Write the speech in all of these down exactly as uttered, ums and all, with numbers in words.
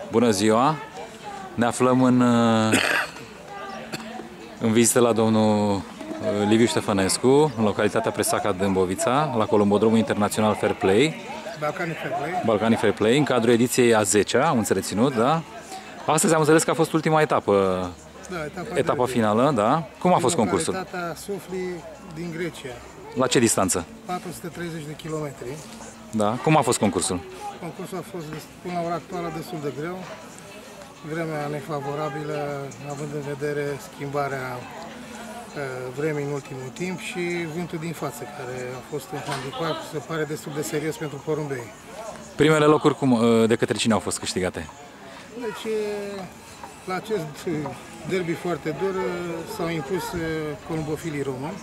Bună ziua! Ne aflăm în, în vizită la domnul Liviu Ștefănescu, în localitatea Presaca Dâmbovița, la Columbodromul Internațional Fair Play. Balcanii Fair Play. Balcanii Fair Play, în cadrul ediției a zecea, am înțeles, da? Astăzi am înțeles că a fost ultima etapă, Da, etapa, etapa finală, da? Cum a fost concursul? Localitatea Sofli din Grecia. La ce distanță? patru sute treizeci de kilometri. Da? Cum a fost concursul? Concursul a fost, până la ora actuală, destul de greu. Vremea nefavorabilă, având în vedere schimbarea vremii în ultimul timp și vântul din față, care a fost un handicap, se pare destul de serios pentru porumbei. Primele locuri cum, de către cine au fost câștigate? Deci, la acest derby foarte dur s-au impus columbofilii români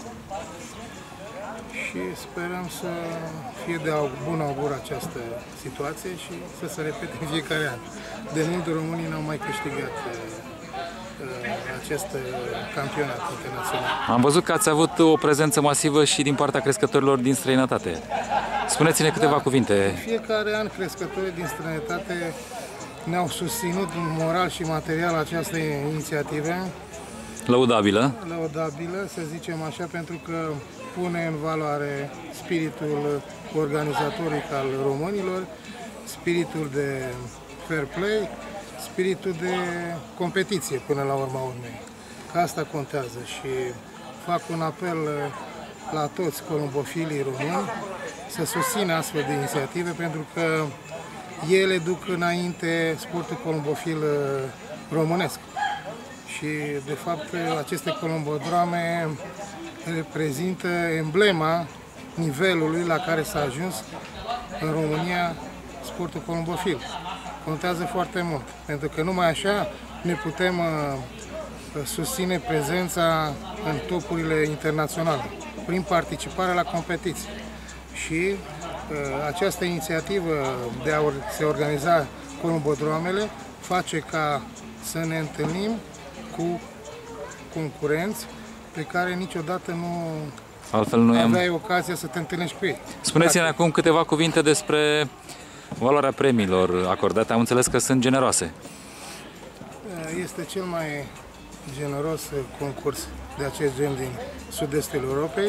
și sperăm să fie de bun augur această situație și să se repete în fiecare an. De mult românii n-au mai câștigat acest campionat internațional. Am văzut că ați avut o prezență masivă și din partea crescătorilor din străinătate. Spuneți-ne câteva da, cuvinte. În fiecare an crescătorii din străinătate ne-au susținut moral și material această inițiativă. Lăudabilă. Lăudabilă, să zicem așa, pentru că pune în valoare spiritul organizatoric al românilor, spiritul de fair play, spiritul de competiție până la urma urmei. Că asta contează și fac un apel la toți columbofilii români să susțină astfel de inițiative, pentru că ele duc înainte sportul columbofil românesc. Și, de fapt, aceste columbodroame reprezintă emblema nivelului la care s-a ajuns în România sportul columbofil. Contează foarte mult, pentru că numai așa ne putem uh, susține prezența în topurile internaționale, prin participare la competiții. Și uh, această inițiativă de a se organiza columbodroamele face ca să ne întâlnim cu concurenți pe care niciodată nu Altfel nu aveai am... ocazia să te întâlnești cu ei. Spuneți-ne acum câteva cuvinte despre valoarea premiilor acordate. Am înțeles că sunt generoase. Este cel mai generos concurs de acest gen din sud-estul Europei.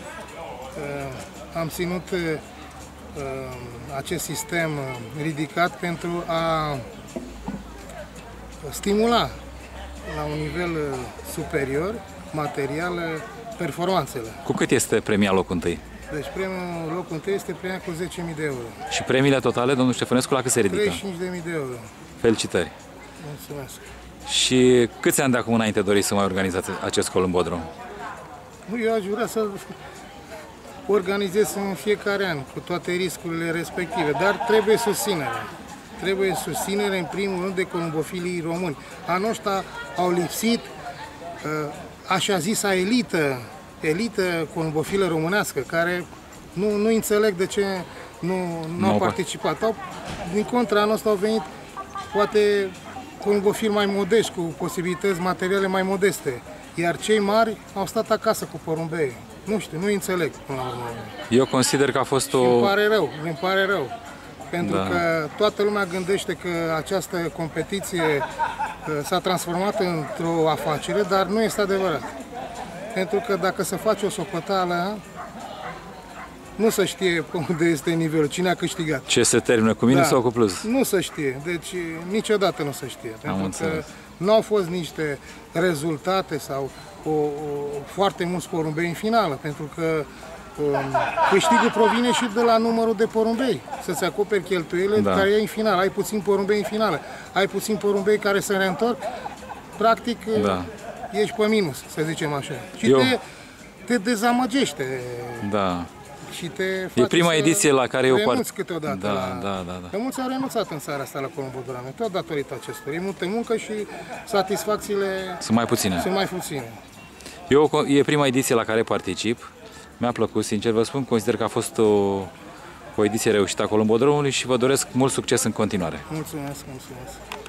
Am ținut acest sistem ridicat pentru a stimula la un nivel superior, material, performanțele. Cu cât este premia locul întâi? Deci premiul locul întâi este premiat cu zece mii de euro. Și premiile totale, domnul Ștefănescu, la cât se ridică? treizeci și cinci de mii de euro. Felicitări! Mulțumesc! Și câți ani de acum înainte doriți să mai organizați acest columbodrom? Eu aș vrea să organizez în fiecare an, cu toate riscurile respective, dar trebuie susținere. Trebuie susținere, în primul rând, de columbofilii români. Anul ăsta au lipsit uh, așa zisa elită, elită columbofilă românească, care nu, nu înțeleg de ce nu, nu au participat. Au, din contra, anul ăsta au venit poate columbofili mai modești, cu posibilități materiale mai modeste, iar cei mari au stat acasă cu porumbei. Nu știu, nu înțeleg până la urmă. Eu consider că a fost o... Îmi pare rău, îmi pare rău. Pentru da. că toată lumea gândește că această competiție s-a transformat într-o afacere, dar nu este adevărat. Pentru că dacă se face o socoteală, nu se știe unde este nivelul, cine a câștigat. Ce se termină, cu minus da. sau cu plus? Nu se știe, deci niciodată nu se știe. Am pentru înțeles. că nu au fost niște rezultate sau o, o, foarte mulți porumbei în finală, pentru că um, câștigul provine și de la numărul de porumbei, să-ți acoperi cheltuielile da. care e în finală. Ai puțin porumbei în finală, ai puțin porumbei care se reîntorc, practic da. ești pe minus, să zicem așa. Și Eu... te, te dezamăgește. Da. Și te e prima ediție la care eu renunți câteodată. Da, la... da, da, da. Că mulți au renunțat în seara asta la columbodroame, tot datorită acestor. E multă muncă și satisfacțiile sunt mai puține. Sunt mai puține. Eu, e prima ediție la care particip. Mi-a plăcut, sincer vă spun, consider că a fost o, o ediție reușită a columbodromului și vă doresc mult succes în continuare. Mulțumesc, mulțumesc.